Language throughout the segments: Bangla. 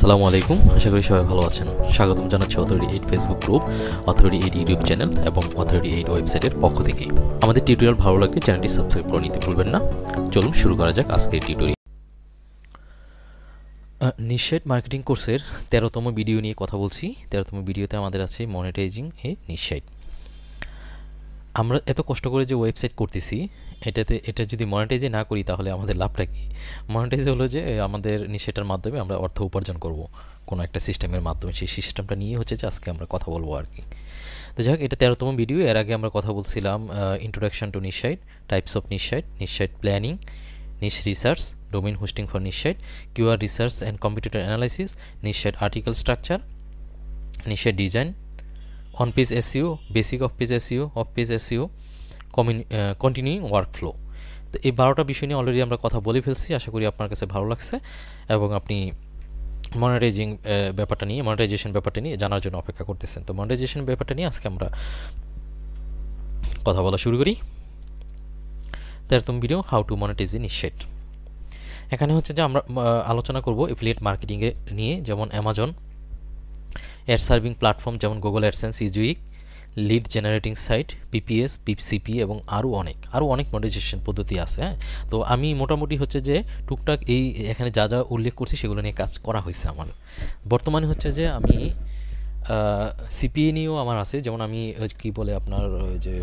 আসসালামু আলাইকুম, আশা করি সবাই ভালো আছেন। স্বাগতম জানাচ্ছি authority 8 Facebook group, authority 8 YouTube channel এবং অথরিটি 8 ওয়েবসাইটের পক্ষ থেকে। আমাদের টিউটোরিয়াল ভালো লাগলে চ্যানেলটি সাবস্ক্রাইব করে নিতে ভুলবেন না। চলুন শুরু করা যাক আজকের টিউটোরিয়াল। নিশ্চয় মার্কেটিং কোর্সের 13তম ভিডিও নিয়ে কথা বলছি। 13তম ভিডিওতে আমাদের আছে মনিটাইজিং এ নিশ্চয়। আমরা এত কষ্ট করে যে ওয়েবসাইট করতেছি, এটা যদি মনিটাইজে না করি তাহলে আমাদের লাভটা কি? মনিটাইজ হলো যে আমাদের সেটার মাধ্যমে আমরা অর্থ উপার্জন করব কোনো একটা সিস্টেমের মাধ্যমে। সেই সিস্টেমটা নিয়ে হচ্ছে যে আজকে আমরা কথা বলবো আর কি। তো যাই হোক, এটা 13তম ভিডিও। এর আগে আমরা কথা বলছিলাম introduction to niche, types of niche, niche planning, niche research, domain hosting for niche, keyword research and competitor analysis, niche article structure, niche design, on page SEO, basic off page SEO, off page SEO, continuing workflow. তো এই 12টা বিষয় নিয়ে অলরেডি আমরা কথা বলে ফেলছি। আশা করি আপনার কাছে ভালো লাগছে এবং আপনি মনিটাইজেশন ব্যাপারটা নিয়ে জানার জন্য অপেক্ষা করতেছেন। তো মনিটাইজেশন ব্যাপারটা নিয়ে আজকে আমরা কথা বলা শুরু করি। 13তম video, how to monetize niche. এখানে হচ্ছে যে আমরা আলোচনা করব এফিলিয়েট মার্কেটিংয়ে নিয়ে, যেমন অ্যামাজন, অ্যাড সার্ভিং প্ল্যাটফর্ম যেমন Google AdSense, Ezoic, lead generating site, PPS, PCP এবং আরও অনেক মনিটাইজেশন পদ্ধতি আছে। হ্যাঁ, তো আমি মোটামুটি হচ্ছে যে টুকটাক এই এখানে যা যা উল্লেখ করছি সেগুলো নিয়ে কাজ করা হয়েছে আমার। বর্তমানে হচ্ছে যে আমি সিপিএ নিয়েও আমার আছে, যেমন আমি কি বলে আপনার যে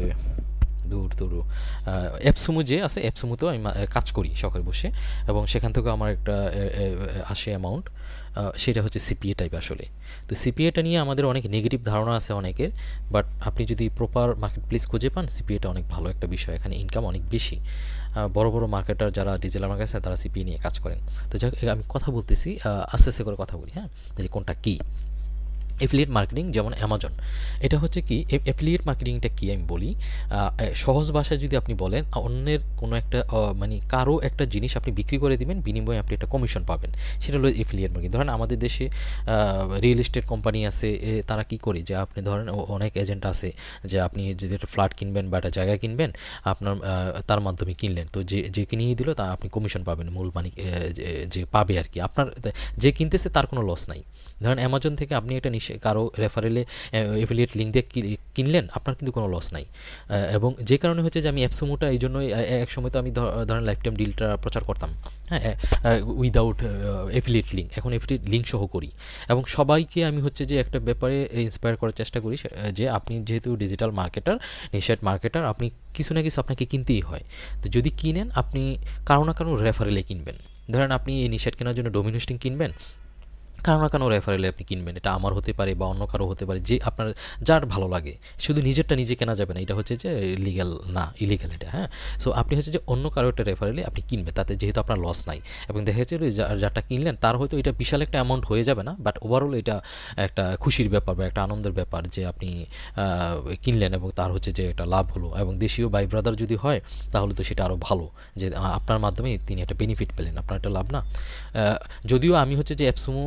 অ্যাপসমু যে আছে, অ্যাপসমুতেও আমি কাজ করি শখের বসে, এবং সেখান থেকেও আমার একটা আসে অ্যামাউন্ট। সেটা হচ্ছে সিপিএ টাইপ আসলে। তো সিপিএটা নিয়ে আমাদের অনেক নেগেটিভ ধারণা আছে অনেকের, বাট আপনি যদি প্রপার মার্কেট প্লেস খুঁজে পান, সিপিএটা অনেক ভালো একটা বিষয়। এখানে ইনকাম অনেক বেশি। বড় বড় মার্কেটার যারা ডিজিটাল মার্কেট আছে তারা সিপিএ নিয়ে কাজ করেন। তো যাই হোক, আমি কথা বলতেছি, আস্তে আস্তে করে কথা বলি। হ্যাঁ, যে কোনটা কী এফিলিয়েট মার্কেটিং, যেমন অ্যামাজন। এটা হচ্ছে কি, এফিলিয়েট মার্কেটিংটা কি আমি বলি। সহজ ভাষায় যদি আপনি বলেন, অন্যের কোনো একটা মানে কারো একটা জিনিস আপনি বিক্রি করে দিবেন, বিনিময়ে আপনি একটা কমিশন পাবেন, সেটা হলো এফিলিয়েট মার্কেটিং। ধরেন আমাদের দেশে রিয়েল এস্টেট কোম্পানি আছে, তারা কি করে যে আপনি ধরেন অনেক এজেন্ট আছে যে আপনি যদি একটা ফ্ল্যাট কিনবেন বা একটা জায়গা কিনবেন, আপনার তার মাধ্যমে কিনলেন, তো যে কিনিয়ে দিল তা আপনি কমিশন পাবেন, মূল মালিক যে পাবে আর কি। আপনার যে কিনতেছে তার কোনো লস নাই। ধরেন অ্যামাজন থেকে আপনি একটা কারো রেফারেলে এফিলিয়েট লিঙ্ক দিয়ে কিনলেন, আপনার কিন্তু কোনো লস নাই। এবং যে কারণে হচ্ছে যে আমি অ্যাপসমুটা এই জন্য এক সময় তো আমি ধরেন লাইফ টাইম ডিলটা প্রচার করতাম, হ্যাঁ, উইদাউট এফিলিয়েট লিঙ্ক। এখন এফিলিয়েট লিঙ্ক সহ করি এবং সবাইকে আমি হচ্ছে যে একটা ব্যাপারে ইন্সপায়ার করার চেষ্টা করি যে আপনি যেহেতু ডিজিটাল মার্কেটার, নিশ্চয় মার্কেটার, আপনি কিছু না কিছু আপনাকে কিনতেই হয়। তো যদি কিনেন, আপনি কারো না কারো রেফারেলে কিনবেন। ধরেন আপনি এই নিশ্চয় কেনার জন্য ডোমেইন হোস্টিং কিনবেন, কারো না কারো রেফারেলে আপনি কিনবেন। এটা আমার হতে পারে বা অন্য কারো হতে পারে, যে আপনার যার ভালো লাগে। শুধু নিজেরটা নিজে কেনা যাবে না, এটা হচ্ছে যে লিগ্যাল না, ইলিগ্যাল এটা। হ্যাঁ, সো আপনি হচ্ছে যে অন্য কারো একটা রেফারেলে আপনি কিনবেন, তাতে যেহেতু আপনার লস নাই। এবং দেখা যাচ্ছে যারটা কিনলেন তার হয়তো এটা বিশাল একটা অ্যামাউন্ট হয়ে যাবে না, বাট ওভারঅল এটা একটা খুশির ব্যাপার বা একটা আনন্দের ব্যাপার যে আপনি কিনলেন এবং তার হচ্ছে যে একটা লাভ হলো। এবং দেশীয় ভাই ব্রাদার যদি হয় তাহলে তো সেটা আরও ভালো, যে আপনার মাধ্যমে তিনি একটা বেনিফিট পেলেন, আপনার একটা লাভ না। যদিও আমি হচ্ছে যে অ্যাপসমু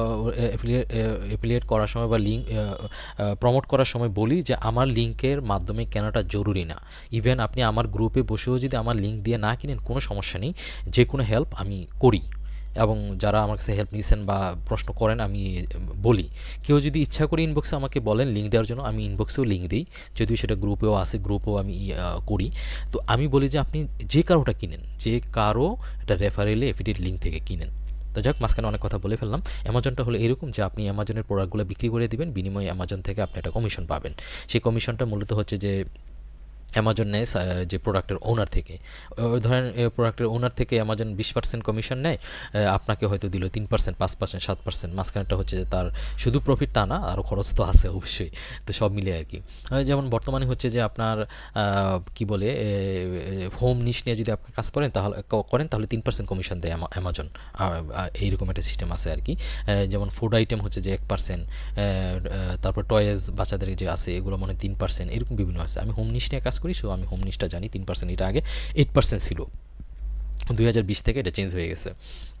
এফিলিয়েট করার সময় বা লিঙ্ক প্রমোট করার সময় বলি যে আমার লিঙ্কের মাধ্যমে কেনাটা জরুরি না। ইভেন আপনি আমার গ্রুপে বসেও যদি আমার লিঙ্ক দিয়ে না কিনেন, কোনো সমস্যা নেই, যে কোনো হেল্প আমি করি। এবং যারা আমার কাছে হেল্প নিয়েছেন বা প্রশ্ন করেন, আমি বলি, কেউ যদি ইচ্ছা করে ইনবক্সে আমাকে বলেন লিঙ্ক দেওয়ার জন্য, আমি ইনবক্সেও লিঙ্ক দিই, যদিও সেটা গ্রুপেও আছে, গ্রুপেও আমি করি। তো আমি বলি যে আপনি যে কারোটা কিনেন, যে কারো একটা রেফারেলে এফিলিয়েট লিঙ্ক থেকে কিনেন। তো যাক, মাঝখানে অনেক কথা বলে ফেললাম। অ্যামাজনটা হলো এরকম যে আপনি অ্যামাজনের প্রোডাক্টগুলো বিক্রি করে দিবেন, বিনিময়ে অ্যামাজন থেকে আপনি একটা কমিশন পাবেন। সেই কমিশনটা মূলত হচ্ছে যে অ্যামাজন নেয় যে প্রোডাক্টের ওনার থেকে। ধরেন প্রোডাক্টের ওনার থেকে অ্যামাজন 20% কমিশন নেয়, আপনাকে হয়তো দিল 3%, 5%, 7%। মাঝখানেটা হচ্ছে যে তার শুধু প্রফিট তা না, আরও খরচ তো আছে অবশ্যই। তো সব মিলে আর কি। যেমন বর্তমানে হচ্ছে যে আপনার কি বলে হোম নিশ নিয়ে যদি আপনি কাজ করেন তাহলে 3% কমিশন দেয় অ্যামাজন। এইরকম একটা সিস্টেম আছে আর কি। যেমন ফুড আইটেম হচ্ছে যে 1%, তারপর টয়েজ বাচ্চাদের যে আছে এগুলো মানে 3%, এরকম বিভিন্ন আছে। আমি হোম নিশ নিয়ে কাজ করি, সো আমি হোম নিশটা জানি। 3%, এটা আগে 8% ছিল, 2020 থেকে এটা চেঞ্জ হয়ে গেছে।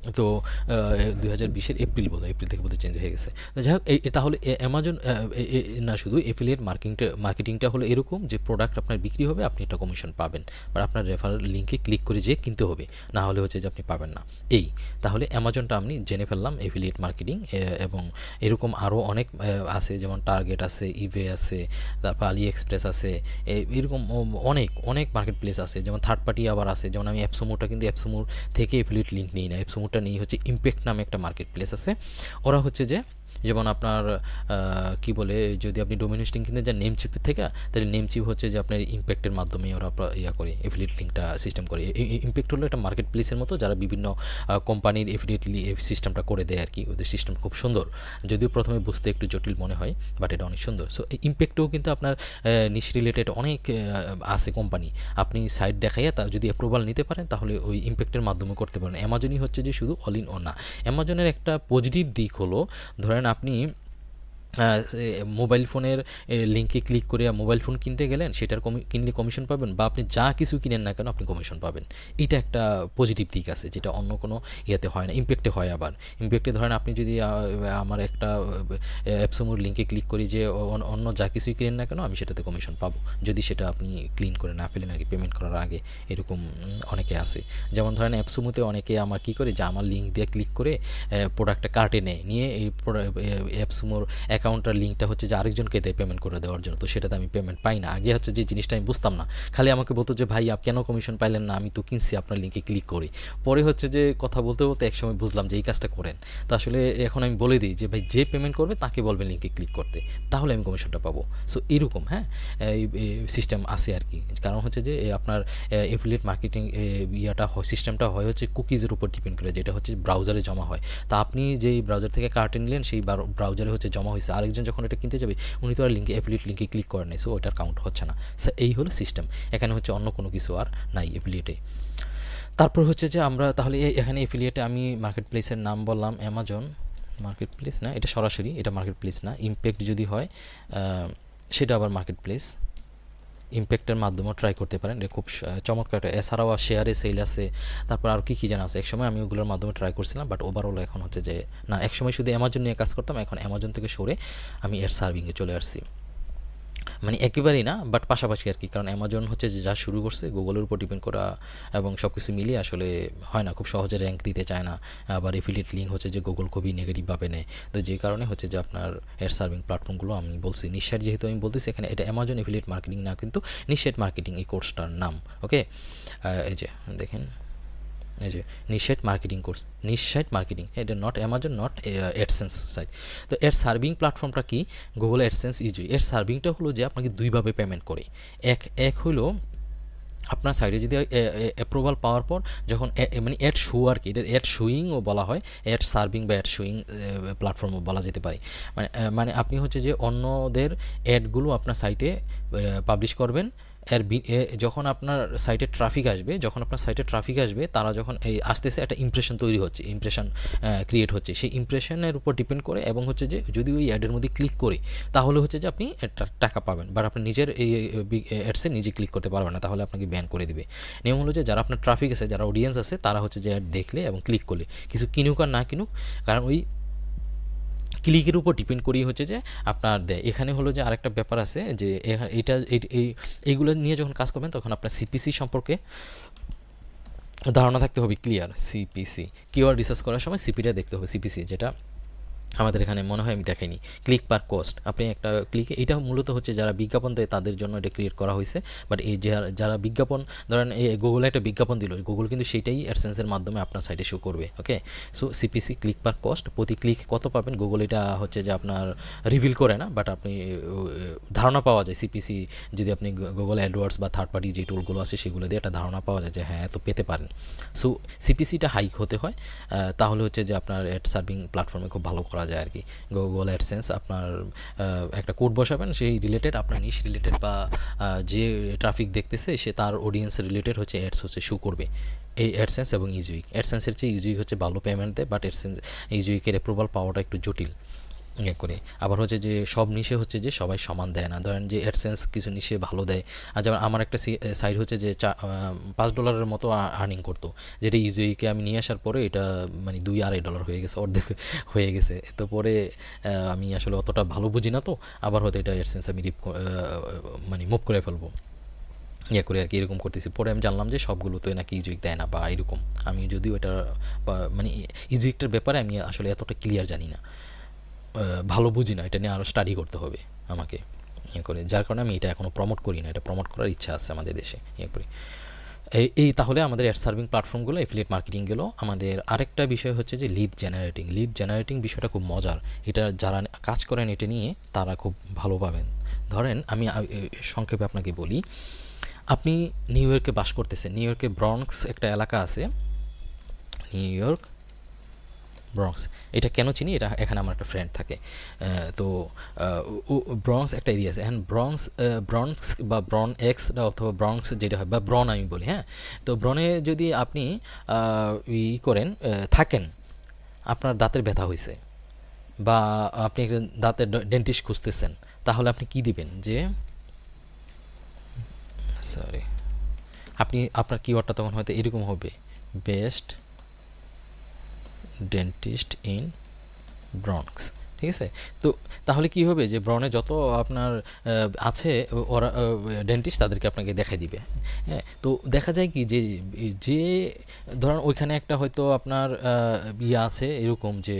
তো 2020-এর এপ্রিল বোধহয়, এপ্রিল থেকে বোধহয় চেঞ্জ হয়ে গেছে। তো যাই হোক, তাহলে অ্যামাজন না, শুধু এফিলিয়েট মার্কেটিংটা হলো এরকম যে প্রোডাক্ট আপনার বিক্রি হবে, আপনি একটা কমিশন পাবেন, বা আপনার রেফারেল লিঙ্কে ক্লিক করে যেয়ে কিনতে হবে, না হলে হচ্ছে যে আপনি পাবেন না। এই তাহলে অ্যামাজনটা আমি জেনে ফেললাম এফিলিয়েট মার্কেটিং। এবং এরকম আরও অনেক আছে, যেমন টার্গেট আছে, ইভে আছে, তারপর আলি এক্সপ্রেস আছে, এরকম অনেক অনেক মার্কেট প্লেস আছে। যেমন থার্ড পার্টি আবার আছে, যেমন আমি অ্যাপসমোটা কিন্তু অ্যাপসমোর থেকে এফিলিয়েট লিঙ্ক নিই না, অ্যাপসমোটা নিয়ে হচ্ছে ইমপ্যাক্ট নামে একটা মার্কেট প্লেস আছে। ওরা হচ্ছে যে যেমন আপনার কি বলে, যদি আপনি ডোমেন হোস্টিং কিনতে যান নেমচিপের থেকে, তাহলে নেমচিপ হচ্ছে যে আপনার ইমপ্যাক্টের মাধ্যমে ওরা ইয়া করে, এফিলিয়েট লিঙ্কটা সিস্টেম করে। ইমপ্যাক্ট হলো একটা মার্কেট প্লেসের মতো, যারা বিভিন্ন কোম্পানির এফিলিয়েট সিস্টেমটা করে দেয় আর কি। ওদের সিস্টেম খুব সুন্দর, যদিও প্রথমে বুঝতে একটু জটিল মনে হয়, বাট এটা অনেক সুন্দর। সো ইমপ্যাক্টেও কিন্তু আপনার নিশ রিলেটেড অনেক আছে কোম্পানি, আপনি সাইট দেখাইয়া তা যদি অ্যাপ্রুভাল নিতে পারেন, তাহলে ওই ইমপ্যাক্টের মাধ্যমে করতে পারেন। অ্যামাজনই হচ্ছে যে শুধু অল ইন ও না। অ্যামাজনের একটা পজিটিভ দিক হলো, ধরেন আপনি মোবাইল ফোনের লিঙ্কে ক্লিক করে মোবাইল ফোন কিনতে গেলেন, সেটার কিনলে কমিশন পাবেন, বা আপনি যা কিছু কিনেন না কেন আপনি কমিশন পাবেন। এটা একটা পজিটিভ দিক আছে, যেটা অন্য কোনো ইয়েতে হয় না, ইমপ্যাক্টে হয়। আবার ইমপ্যাক্টে ধরেন আপনি যদি আমার একটা অ্যাপসমোর লিঙ্কে ক্লিক করি যে অন্য যা কিছুই কিনেন না কেন আমি সেটাতে কমিশন পাবো, যদি সেটা আপনি ক্লিন করে না ফেলেন আর কি, পেমেন্ট করার আগে। এরকম অনেকে আছে। যেমন ধরেন অ্যাপসমোতে অনেকে আমার কী করে, যে আমার লিঙ্ক দিয়ে ক্লিক করে প্রোডাক্টটা কার্টে নিয়ে এই অ্যাপসমোর অ্যাকাউন্টার লিঙ্কটা হচ্ছে যে আরেকজনকে দেয় পেমেন্ট করে দেওয়ার জন্য। তো সেটাতে আমি পেমেন্ট পাই না। আগে হচ্ছে যে জিনিসটা আমি বুঝতাম না, খালি আমাকে বলতো যে ভাই কেন কমিশন পাইলেন না, আমি তো কিনছি আপনার লিঙ্কে ক্লিক করি। পরে হচ্ছে যে কথা বলতে বলতে একসময় বুঝলাম যে এই কাজটা করেন। তো আসলে এখন আমি বলে দিই যে ভাই যে পেমেন্ট করবে তাকে বলবেন লিঙ্কে ক্লিক করতে, তাহলে আমি কমিশনটা পাবো। সো এরকম হ্যাঁ এই সিস্টেম আছে আর কি। কারণ হচ্ছে যে আপনার এফিলিয়েট মার্কেটিং ইয়াটা হয়, সিস্টেমটা হয় হচ্ছে কুকিজের উপর ডিপেন্ড করে, যেটা হচ্ছে ব্রাউজারে জমা হয়। তা আপনি যেই ব্রাউজার থেকে কার্টে নিলেন, সেই ব্রাউজারে হচ্ছে জমা হয়েছে, আরেকজন যখন এটা কিনতে যাবে উনি তো আর লিঙ্কে অ্যাফিলিয়েট লিঙ্কে ক্লিক করেন নাই, সো ওটার কাউন্ট হচ্ছে না। সো এই হলো সিস্টেম, এখানে হচ্ছে অন্য কোনো কিছু আর নাই অ্যাফিলিয়েটে। তারপর হচ্ছে যে আমরা তাহলে এখানে অ্যাফিলিয়েটে আমি মার্কেট প্লেসের নাম বললাম অ্যামাজন মার্কেট প্লেস, না এটা সরাসরি এটা মার্কেট প্লেস না। ইমপ্যাক্ট যদি হয় সেটা আবার মার্কেট প্লেস, ইমপ্যাক্টের মাধ্যমেও ট্রাই করতে পারেন। এটা খুব চমৎকার একটা। এছাড়াও শেয়ারে সেল আছে, তারপর আর কী জানা আছে। একসময় আমি ওগুলোর মাধ্যমে ট্রাই করছিলাম, বাট ওভারঅল এখন হচ্ছে যে না, একসময় শুধু অ্যামাজন নিয়ে কাজ করতাম, এখন অ্যামাজন থেকে সরে আমি এর সার্ভিংয়ে চলে আসছি। মানে একেবারেই না, বাট পাশাপাশি আর কি। কারণ অ্যামাজন হচ্ছে যে যা শুরু করছে গুগলের উপর ডিপেন্ড করা, এবং সব কিছু মিলিয়ে আসলে হয় না, খুব সহজে র্যাঙ্ক দিতে চায় না। আবার এফিলিয়েট লিঙ্ক হচ্ছে যে গুগল খুবই নেগেটিভভাবে নেয়। তো যে কারণে হচ্ছে যে আপনার এর সার্ভিং প্ল্যাটফর্মগুলো আমি বলছি নিশ্চয়, যেহেতু আমি বলতেছি এখানে এটা অ্যামাজন এফিলিয়েট মার্কেটিং না, কিন্তু নিশ্চয় মার্কেটিং এই কোর্সটার নাম। ওকে, এই যে দেখেন, এই যে niche marketing course, niche marketing, এটা not Amazon, not AdSense site. তো এর সার্ভিং প্ল্যাটফর্মটা কি, গুগল অ্যাডসেন্স ইজি। এর সার্ভিংটা হলো যে আপনাকে দুইভাবে পেমেন্ট করে। এক হলো আপনার সাইটে যদি অ্যাপ্রুভাল পাওয়ার পর যখন মানে অ্যাড শো আর কি, এটা অ্যাড শোয়িংও বলা হয়, অ্যাড সার্ভিং বা অ্যাড শোয়িং প্ল্যাটফর্মও বলা যেতে পারে। মানে আপনি হচ্ছে যে অন্যদের অ্যাডগুলো আপনার সাইটে পাবলিশ করবেন। যখন আপনার সাইটে ট্রাফিক আসবে, তারা যখন এই আসতেছে একটা ইমপ্রেশন তৈরি হচ্ছে, ইমপ্রেশন ক্রিয়েট হচ্ছে, সেই ইমপ্রেশনের উপর ডিপেন্ড করে। এবং হচ্ছে যে যদি ওই অ্যাডের মধ্যে ক্লিক করে, তাহলে হচ্ছে যে আপনি টাকা পাবেন, বাট আপনি নিজের এই অ্যাডসে নিজে ক্লিক করতে পারবেন না, তাহলে আপনাকে ব্যান করে দিবে। নিয়ম হলো যে যারা আপনার ট্রাফিক আছে, যারা অডিয়েন্স আছে, তারা হচ্ছে যে অ্যাড দেখলে এবং ক্লিক করলে, কিছু কিনুক আর না কিনুক, কারণ ওই ক্লিকের উপর ডিপেন্ড করেই হচ্ছে যে আপনার দেয়। এখানে হলো যে আরেকটা ব্যাপার আছে, যে এটা এইগুলো নিয়ে যখন কাজ করবেন তখন আপনার সিপিসি সম্পর্কে ধারণা থাকতে হবে ক্লিয়ার। সিপিসি কিওয়ার্ড রিসার্চ করার সময় সিপিটা দেখতে হবে, সিপিসি যেটা আমাদের এখানে মনে হয় আমি দেখাইনি, ক্লিক পার কস্ট। আপনি একটা ক্লিকে, এটা মূলত হচ্ছে যারা বিজ্ঞাপন দেয় তাদের জন্য এটা ক্রিয়েট করা হয়েছে। বাট এই যারা বিজ্ঞাপন, ধরেন গুগলে একটা বিজ্ঞাপন দিল, গুগল কিন্তু সেইটাই অ্যাডসেন্সের মাধ্যমে আপনার সাইটে শো করবে। Okay, so CPC click per cost, প্রতি ক্লিক কত পাবেন গুগল এটা হচ্ছে যে আপনার রিভিল করে না, বাট আপনি ধারণা পাওয়া যায় সিপিসি, যদি আপনি গুগল অ্যাডওয়ার্ডস বা থার্ড পার্টি যে টুলগুলো আছে সেগুলো দিয়ে একটা ধারণা পাওয়া যায় যে হ্যাঁ এত পেতে পারেন। সো সিপিসিটা হাইক হতে হয়, তাহলে হচ্ছে যে আপনার অ্যাড সার্ভিং প্ল্যাটফর্মে খুব ভালো করা যায় আর কি। গুগল অ্যাডসেন্স আপনার একটা কোড বসাবেন, সেই রিলেটেড আপনার নিশ রিলেটেড বা যে ট্রাফিক দেখতেছে সে তার অডিয়েন্স রিলেটেড হচ্ছে অ্যাডস হচ্ছে শো করবে। এই অ্যাডসেন্স এবং ইজুইক, অ্যাডসেন্সের চেয়ে ইজুইক হচ্ছে ভালো পেমেন্ট দেয়, বাট অ্যাডসেন্স ইজুইকের অ্যাপ্রুভাল পাওয়াটা একটু জটিল। ইয়ে করে। আবার হচ্ছে যে সব নিশে হচ্ছে যে সবাই সমান দেয় না, ধরেন যে অ্যাডসেন্স কিছু নিশে ভালো দেয়। আর যেমন আমার একটা সাইট হচ্ছে যে $5 মতো আর্নিং করতো, যেটা ইউজুইকে আমি নিয়ে আসার পরে এটা মানে $2-2.5 হয়ে গেছে, অর্ধেক হয়ে গেছে। তো পরে আমি আসলে অতটা ভালো বুঝি না, তো আবার হয়তো এটা অ্যাডসেন্স আমি মানে মুভ করে ফেলবো, ইয়ে করে আর কি, এরকম করতেছি। পরে আমি জানলাম যে সবগুলোতে নাকি ইজুইক দেয় না বা এরকম। আমি যদিও এটা মানে ইজুইকটার ব্যাপারে আমি আসলে এতটা ক্লিয়ার জানি না, ভালো বুঝি না, এটা নিয়ে আরও স্টাডি করতে হবে আমাকে, ইয়ে করে। যার কারণে আমি এটা এখনও প্রমোট করি না, এটা প্রমোট করার ইচ্ছা আছে আমাদের দেশে, ইয়ে করে। এই তাহলে আমাদের অ্যাড সার্ভিং প্ল্যাটফর্মগুলো, এফিলিয়েট মার্কেটিং গেলো। আমাদের আরেকটা বিষয় হচ্ছে যে লিড জেনারেটিং। লিড জেনারেটিং বিষয়টা খুব মজার, এটা যারা কাজ করেন এটা নিয়ে তারা খুব ভালো পাবেন। ধরেন আমি সংক্ষেপে আপনাকে বলি, আপনি নিউ ইয়র্কে বাস করতেছেন। নিউ ইয়র্কে ব্রঙ্কস একটা এলাকা আছে, নিউ ইয়র্ক ব্রঙ্কস। এটা কেন চিনি, এটা এখানে আমার একটা ফ্রেন্ড থাকে। তো ব্রঙ্কস একটা এরিয়া আছে, হ্যাঁ। ব্রঙ্কস বা ব্রন এক্স অথবা ব্রঙ্কস যেটা হয়, বা ব্রন আমি বলি, হ্যাঁ। তো ব্রনে যদি আপনি করেন থাকেন, আপনার দাঁতের ব্যথা হয়েছে বা আপনি একটা দাঁতের ডেন্টিস্ট খুঁজতেছেন, তাহলে আপনি কি দিবেন যে, সরি, আপনার কিওয়ার্ডটা তখন হয়তো এরকম হবে, বেস্ট ডেন্টিস্ট ইন ব্রঙ্কস, ঠিক আছে? তো তাহলে কি হবে যে ব্রনে যত আপনার আছে ওরা ডেন্টিস্ট, তাদেরকে আপনাকে দেখাই দিবে, হ্যাঁ। তো দেখা যায় কি যে যে ধরেন ওইখানে একটা হয়তো আপনার ইয়ে আছে এরকম যে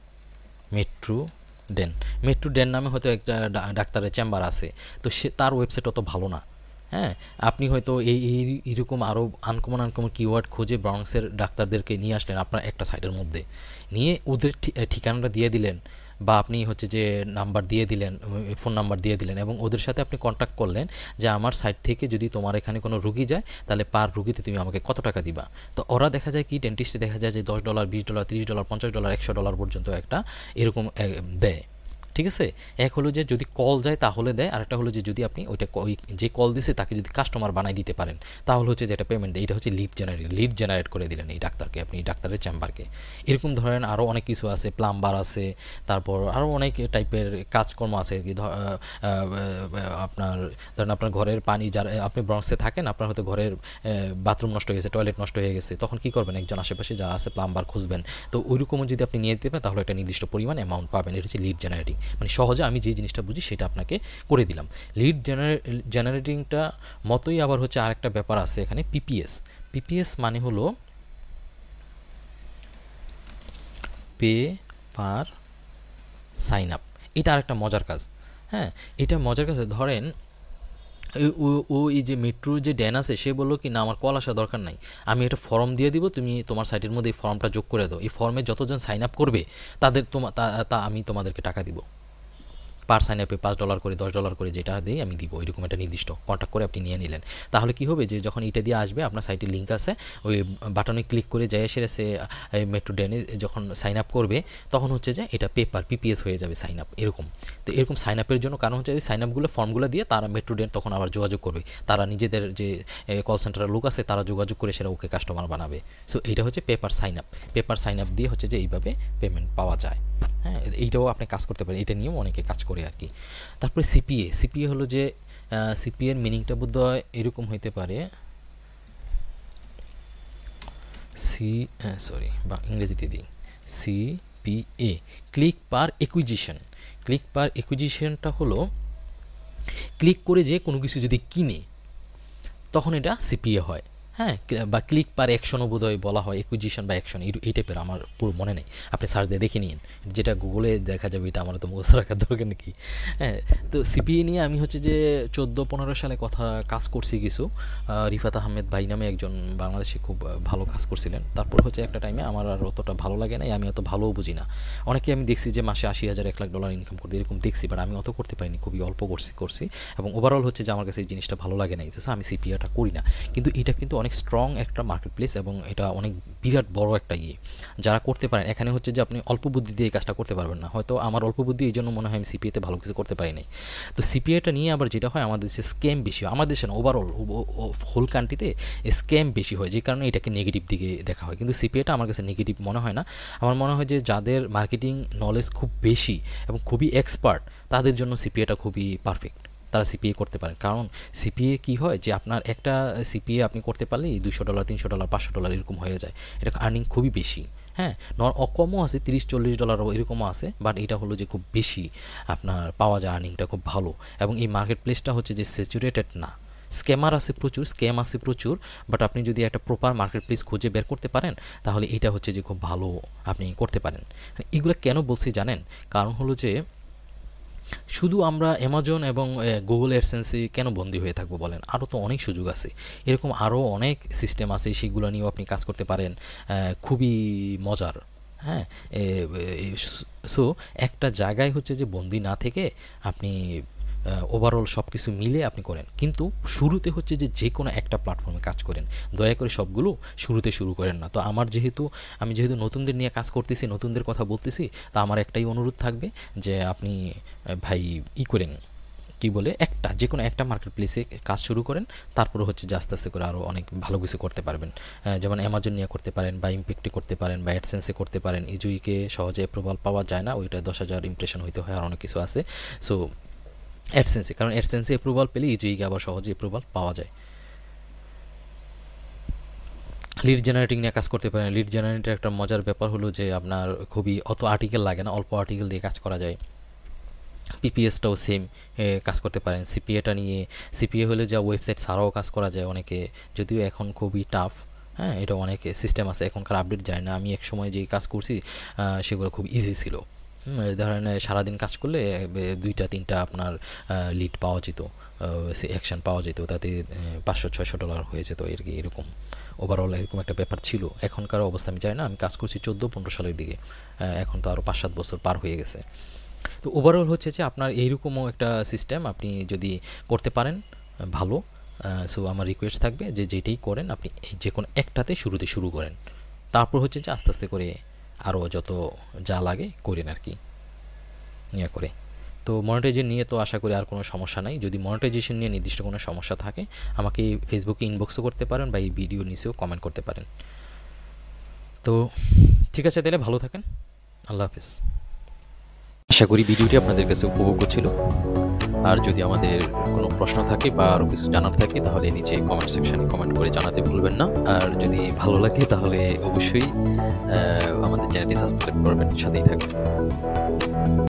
মেট্রো ডেন নামে হয়তো একটা ডাক্তারের চেম্বার আছে, তো সে তার ওয়েবসাইট অত ভালো না, হ্যাঁ। আপনি হয়তো এইরকম আরও আনকমন কিওয়ার্ড খুঁজে ব্রঙ্কসের ডাক্তারদেরকে নিয়ে আসলেন আপনার একটা সাইটের মধ্যে, নিয়ে ওদের ঠিকানাটা দিয়ে দিলেন, বা আপনি হচ্ছে যে নাম্বার দিয়ে দিলেন, ফোন নাম্বার দিয়ে দিলেন, এবং ওদের সাথে আপনি কন্ট্যাক্ট করলেন যে আমার সাইট থেকে যদি তোমার এখানে কোনো রুগী যায়, তাহলে পার রুগীতে তুমি আমাকে কত টাকা দিবা। তো ওরা দেখা যায় কি, ডেন্টিস্টে দেখা যায় যে $10, $20, $30, $50, $100 পর্যন্ত একটা এরকম দেয়, ঠিক আছে? এক হলো যে যদি কল যায় তাহলে দেয়, আর একটা হলো যে যদি আপনি ওইটা যে কল দিছে তাকে যদি কাস্টমার বানাই দিতে পারেন, তাহলে হচ্ছে যে এটা পেমেন্ট দেয়। এটা হচ্ছে লিড জেনারেট করে দিলেন এই ডাক্তারকে, আপনি ডাক্তারের চেম্বারকে। এরকম ধরেন আরও অনেক কিছু আছে, প্লাম্বার আছে, তারপর আরও অনেক টাইপের কাজকর্ম আছে কি। আপনার ধরেন আপনার ঘরের পানি, যারা আপনি ব্রঙ্কসে থাকেন, আপনার হয়তো ঘরের বাথরুম নষ্ট হয়ে গেছে, টয়লেট নষ্ট হয়ে গেছে, তখন কী করবেন, একজন আশেপাশে যারা আছে প্লাম্বার খুঁজবেন। তো ওইরকমও যদি আপনি নিয়ে দিতে পারেন, তাহলে একটা নির্দিষ্ট পরিমাণ অ্যামাউন্ট পাবেন। এটা হচ্ছে লিড জেনারেটিং, মানে সহজে আমি যে জিনিসটা বুঝি সেটা আপনাকে করে দিলাম। লিড জেনারেটিংটা মতোই আবার হচ্ছে আরেকটা ব্যাপার আছে এখানে, পিপিএস মানে হলো পে পার সাইন আপ। এটা আরেকটা মজার কাজ, হ্যাঁ। এটা মজার কাজ। ধরেন এই যে মেট্রোর যে ড্যান আছে, সে বললো কি না আমার কল আসা দরকার নাই, আমি একটা ফর্ম দিয়ে দিব, তুমি তোমার সাইটের মধ্যে এই ফর্মটা যোগ করে দাও, এই ফর্মে যতজন সাইন আপ করবে তাদের আমি তোমাদেরকে টাকা দিব, পার সাইন আপে $5 করে $10 করে যেটা দিই আমি দিব, এরকম একটা নির্দিষ্ট কন্ট্যাক্ট করে আপনি নিয়ে নিলেন। তাহলে কি হবে যে যখন এটা দিয়ে আসবে, আপনার সাইটে লিঙ্ক আছে, ওই বাটনে ক্লিক করে যায় সেরে সে মেট্রো ডেনে যখন সাইন আপ করবে, তখন হচ্ছে যে এটা পিপিএস হয়ে যাবে সাইন আপ, এরকম। তো এরকম সাইন আপের জন্য কারণ হচ্ছে ওই সাইন আপগুলো ফর্মগুলো দিয়ে তারা মেট্রো ডেন তখন আবার যোগাযোগ করবে, তারা নিজেদের যে কল সেন্টারের লোক আছে তারা যোগাযোগ করে সেটা ওকে কাস্টমার বানাবে। সো এইটা হচ্ছে পেপার সাইন আপ দিয়ে হচ্ছে যে এইভাবে পেমেন্ট পাওয়া যায়, হ্যাঁ। এইটাও আপনি কাজ করতে পারেন, এটা নিয়েও অনেকে কাজ করে আর কি। তারপরে সিপিএ হলো যে সিপিএর মিনিংটা বোধহয় এরকম হইতে পারে, বা ইংরেজিতে দিই, সিপিএ, ক্লিক পার একুইজিশনটা হলো ক্লিক করে যে কোনো কিছু যদি কিনে তখন এটা সিপিএ হয়, হ্যাঁ। বা ক্লিক পার অ্যাকশনও বোধহয় বলা হয়, একুইজিশন বা অ্যাকশন, এই টাইপের, আমার পুরো মনে নেই, আপনি সার্চ দিয়ে দেখে নিন, যেটা গুগলে দেখা যাবে, এটা আমার তো মুখস্থ রাখার দরকার নাকি, হ্যাঁ। তো সিপিএ নিয়ে আমি হচ্ছে যে 14-15 সালে কাজ করছি কিছু। রিফাত আহমেদ ভাই নামে একজন বাংলাদেশে খুব ভালো কাজ করছিলেন। তারপর হচ্ছে একটা টাইমে আমার আর অতটা ভালো লাগে নাই, আমি অত ভালোও বুঝি না। অনেকে আমি দেখছি যে মাসে $80,000 $1,00,000 ইনকাম করতে, এরকম দেখছি, বাট আমি অত করতে পারিনি, খুবই অল্প করছি, এবং ওভারঅল হচ্ছে যে আমার কাছে এই জিনিসটা ভালো লাগে নাই, তো আমি সিপিএটা করি না। কিন্তু এটা কিন্তু অনেক অনেক স্ট্রং একটা মার্কেট প্লেস এবং এটা অনেক বিরাট বড় একটা যারা করতে পারেন। এখানে হচ্ছে যে আপনি অল্প বুদ্ধি দিয়ে এই কাজটা করতে পারবেন না। হয়তো আমার অল্প বুদ্ধি, এই জন্য মনে হয় আমি সিপিএতে ভালো কিছু করতে পারি নাই। তো সিপিএটা নিয়ে আবার যেটা হয়, আমাদের দেশে স্ক্যাম বেশি হয়, আমাদের দেশে না, ওভারঅল হোল কান্ট্রিতে স্ক্যাম বেশি হয়, যে কারণে এটাকে নেগেটিভ দিকে দেখা হয়। কিন্তু সিপিএটা আমার কাছে নেগেটিভ মনে হয় না। আমার মনে হয় যে যাদের মার্কেটিং নলেজ খুব বেশি এবং খুবই এক্সপার্ট, তাদের জন্য সিপিএটা খুবই পারফেক্ট। তারা সিপিএ করতে পারেন। কারণ সিপিএ কী হয় যে আপনার একটা সিপিএ আপনি করতে পারলেই $200, $300, $500 এরকম হয়ে যায়। এটা আর্নিং খুবই বেশি। হ্যাঁ, কমও আছে, $30-40 এরকমও আছে, বাট এটা হলো যে খুব বেশি আপনার পাওয়া যায়, আর্নিংটা খুব ভালো। এবং এই মার্কেট প্লেসটা হচ্ছে যে স্যাচুরেটেড না, স্ক্যামার আছে প্রচুর, স্ক্যাম আছে প্রচুর, বাট আপনি যদি একটা প্রপার মার্কেট প্লেস খুঁজে বের করতে পারেন, তাহলে এটা হচ্ছে যে খুব ভালো আপনি করতে পারেন। এগুলো কেন বলছি জানেন? কারণ হলো যে শুধু আমরা অ্যামাজন এবং গুগল অ্যাডসেন্সে কেন বন্দী হয়ে থাকবো বলেন? আরও তো অনেক সুযোগ আছে, এরকম আরও অনেক সিস্টেম আছে, সেগুলো নিয়েও আপনি কাজ করতে পারেন, খুবই মজার। হ্যাঁ, সো একটা জায়গায় হচ্ছে যে বন্দী না থেকে আপনি ওভারঅল সব কিছু মিলে আপনি করেন। কিন্তু শুরুতে হচ্ছে যে যে কোনো একটা প্ল্যাটফর্মে কাজ করেন, দয়া করে সবগুলো শুরুতে শুরু করেন না। তো আমি যেহেতু নতুনদের নিয়ে কাজ করতেছি, নতুনদের কথা বলতেছি, তা আমার একটাই অনুরোধ থাকবে যে আপনি ভাই করেন, কি বলে, যে কোনো একটা মার্কেট প্লেসে কাজ শুরু করেন, তারপরে হচ্ছে যে আস্তে আস্তে করে আরও অনেক ভালো কিছু করতে পারবেন। যেমন অ্যামাজন নিয়ে করতে পারেন, বা ইম্প্যাক্টে করতে পারেন, বা অ্যাডসেন্সে করতে পারেন। ইজুইকে সহজে অ্যাপ্রুভাল পাওয়া যায় না, ওইটা 10,000 ইমপ্রেশন হইতে হয়, আর অনেক কিছু আছে। সো অ্যাডসেন্সে, কারণ অ্যাডসেন্সে অ্যাপ্রুভাল পেলে ইজুইকে আবার সহজে অ্যাপ্রুভাল পাওয়া যায়। লিড জেনারেটিং নিয়ে কাজ করতে পারেন। লিড জেনারেটের একটা মজার ব্যাপার হলো যে আপনার খুবই অত আর্টিকেল লাগে না, অল্প আর্টিকেল দিয়ে কাজ করা যায়। পিপিএসটাও সেম কাজ করতে পারেন। সিপিএ হলে যা ওয়েবসাইট ছাড়াও কাজ করা যায় অনেকে, যদিও এখন খুবই টাফ। হ্যাঁ, এটা অনেক সিস্টেম আছে, এখনকার আপডেট যায় না। আমি এক সময় যে কাজ করছি সেগুলো খুব ইজি ছিল। ধরেন সারাদিন কাজ করলে 2-3টা আপনার লিড পাওয়া যেত, অ্যাকশন পাওয়া যেত, তাতে $500-600 হয়ে যেত আর কি, এরকম ওভারঅল এরকম একটা ব্যাপার ছিল। এখনকার অবস্থা আমি জানি না, আমি কাজ করছি 14-15 সালের দিকে, এখন তো আরও 5-7 বছর পার হয়ে গেছে। তো ওভারঅল হচ্ছে যে আপনার এইরকমও একটা সিস্টেম আপনি যদি করতে পারেন ভালো। সো আমার রিকোয়েস্ট থাকবে যে যেটাই করেন আপনি যে কোনো একটাতে শুরুতে শুরু করেন, তারপর হচ্ছে যে আস্তে আস্তে করে আরও যত যা লাগে করেন আর কি, করে। তো মনিটাইজেশন নিয়ে তো আশা করি আর কোনো সমস্যা নাই। যদি মনিটাইজেশন নিয়ে নির্দিষ্ট কোনো সমস্যা থাকে, আমাকে ফেসবুকে ইনবক্সও করতে পারেন, বা এই ভিডিও নিচেও কমেন্ট করতে পারেন। তো ঠিক আছে, তাহলে ভালো থাকেন। আল্লাহ হাফেজ। আশা করি ভিডিওটি আপনাদের কাছে উপভোগ্য ছিল। আর যদি আমাদের কোনো প্রশ্ন থাকে বা আরও কিছু জানার থাকে, তাহলে নিচে কমেন্ট সেকশানে কমেন্ট করে জানাতে ভুলবেন না। আর যদি ভালো লাগে তাহলে অবশ্যই আমাদের চ্যানেলটি সাবস্ক্রাইব করবেন, সাথেই থাকবেন।